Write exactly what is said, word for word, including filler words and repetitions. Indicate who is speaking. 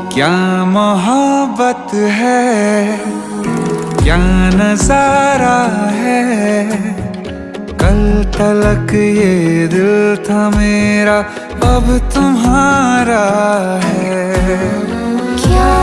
Speaker 1: क्या मोहब्बत है, क्या नजारा है। कल तलक ये दिल था मेरा, अब तुम्हारा है।
Speaker 2: क्या